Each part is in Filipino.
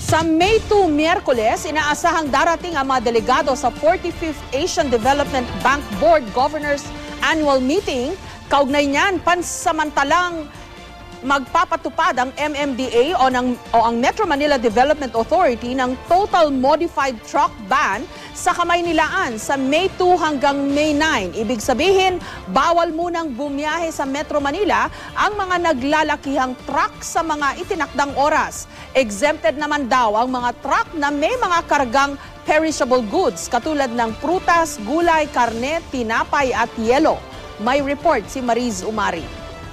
Sa May 2, Miyerkules, inaasahang darating ang mga delegado sa 45th Asian Development Bank Board Governors Annual Meeting. Kaugnay niyan, pansamantalang magpapatupad ang MMDA o ang Metro Manila Development Authority ng total modified truck ban sa Kamaynilaan sa May 2 hanggang May 9. Ibig sabihin, bawal munang bumiyahe sa Metro Manila ang mga naglalakihang truck sa mga itinakdang oras. Exempted naman daw ang mga truck na may mga kargang perishable goods katulad ng prutas, gulay, karne, tinapay at yelo. May report si Mariz Umari.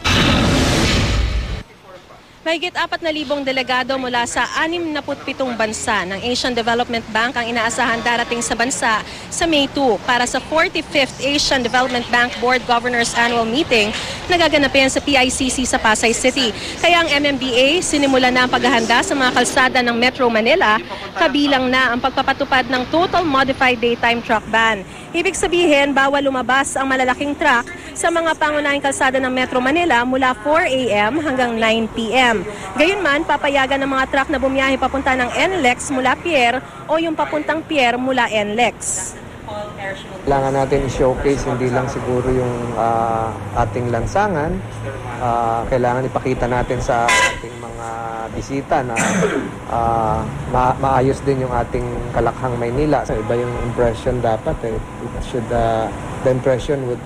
Mahigit 4,000 delegado mula sa 67 bansa ng Asian Development Bank ang inaasahan darating sa bansa sa May 2 para sa 45th Asian Development Bank Board Governors Annual Meeting na gaganapin sa PICC sa Pasay City. Kaya ang MMDA sinimula na ang paghahanda sa mga kalsada ng Metro Manila, kabilang na ang pagpapatupad ng total modified daytime truck ban. Ibig sabihin, bawal lumabas ang malalaking truck sa mga pangunahing kalsada ng Metro Manila mula 4 a.m. hanggang 9 p.m. Gayunman, papayagan ng mga truck na bumiyahe papunta ng NLEX mula Pier o yung papuntang Pier mula NLEX. Kailangan natin i-showcase hindi lang siguro yung ating lansangan. Kailangan ipakita natin sa ating mga bisita na maayos din yung ating Kalakhang Maynila. So, iba yung impression dapat. The impression will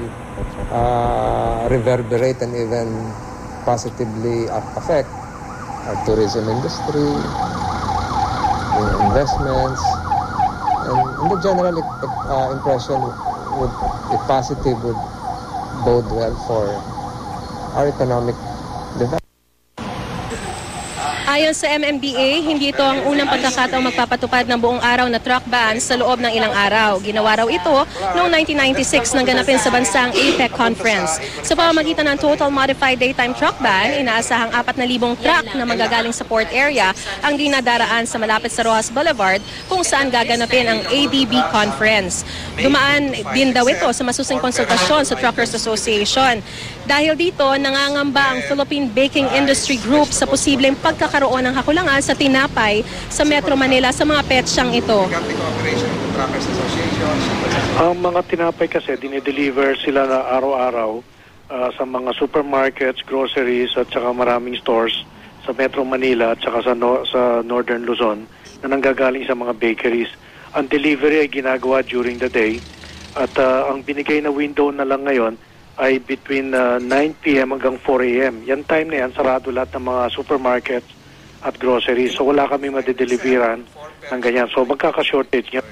reverberate and even positively affect our tourism industry, investments, and the general impression would, if positive, would bode well for our economic development. Ayon sa MMDA, hindi ito ang unang pagkakataong magpapatupad ng buong araw na truck ban sa loob ng ilang araw. Ginawa raw ito noong 1996 nang ganapin sa bansang APEC Conference. Sa pamamagitan ng total modified daytime truck ban, inaasahang 4,000 truck na manggagaling sa port area ang dinadaraan sa malapit sa Rojas Boulevard kung saan gaganapin ang ADB Conference. Dumaan din daw ito sa masusing konsultasyon sa Truckers Association. Dahil dito, nangangamba ang Philippine Baking Industry Group sa posibleng pagkakaroon ng hakulangan sa tinapay sa Metro Manila sa mga petsyang ito. Ang mga tinapay kasi dinideliver sila na araw-araw sa mga supermarkets, groceries at saka maraming stores sa Metro Manila at saka sa Northern Luzon na nanggagaling sa mga bakeries. Ang delivery ay ginagawa during the day at ang binigay na window na lang ngayon ay between 9 p.m. hanggang 4 a.m. Yan time na yan, sarado lahat ng mga supermarkets at groceries. So wala kami madideliveran ng ganyan. So magkaka-shortage nga.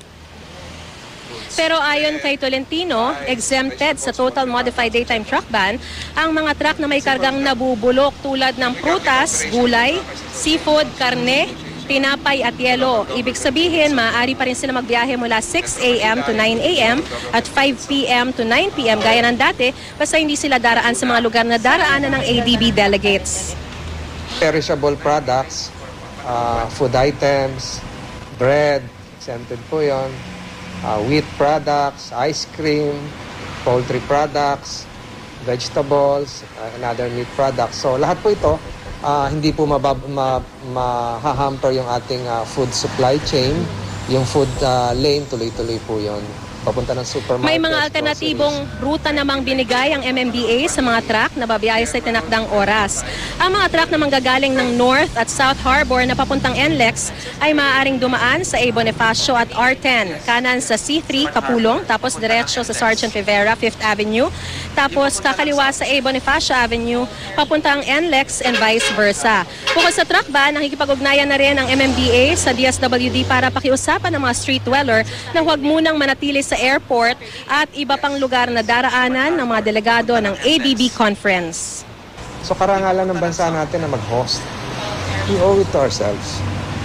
Pero ayon kay Tolentino, exempted sa total modified daytime truck ban ang mga truck na may kargang nabubulok tulad ng prutas, gulay, seafood, karne, tinapay at yelo. Ibig sabihin, maaari pa rin sila magbiyahe mula 6 a.m. to 9 a.m. at 5 p.m. to 9 p.m. gaya ng dati, basta hindi sila daraan sa mga lugar na daraanan ng ADB delegates. Perishable products, food items, bread, exempted po yun, wheat products, ice cream, poultry products, vegetables, and other meat products. So lahat po ito, hindi po mahahamper yung ating food supply chain. Yung food lane, tuloy-tuloy po yun. Papunta ng supermarket. May mga alternatibong ruta namang binigay ang MMDA sa mga truck na babiyahe sa tinakdang oras. Ang mga truck na manggagaling ng North at South Harbor na papuntang NLEX ay maaaring dumaan sa A. Bonifacio at R10, kanan sa C3, Kapulong, tapos diretso sa Sergeant Rivera, 5th Avenue, tapos kakaliwa sa A. Bonifacio Avenue, papuntang NLEX and vice versa. Bukod sa truck ban, nakikipag-ugnayan na rin ang MMDA sa DSWD para pakiusapan ng mga street dweller na huwag munang manatili sa airport at iba pang lugar na daraanan ng mga delegado ng ADB Conference. So karangalan ng bansa natin na mag-host. We owe it to ourselves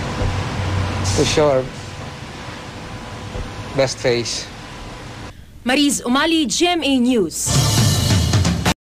to show our best face. Mariz Umali, GMA News.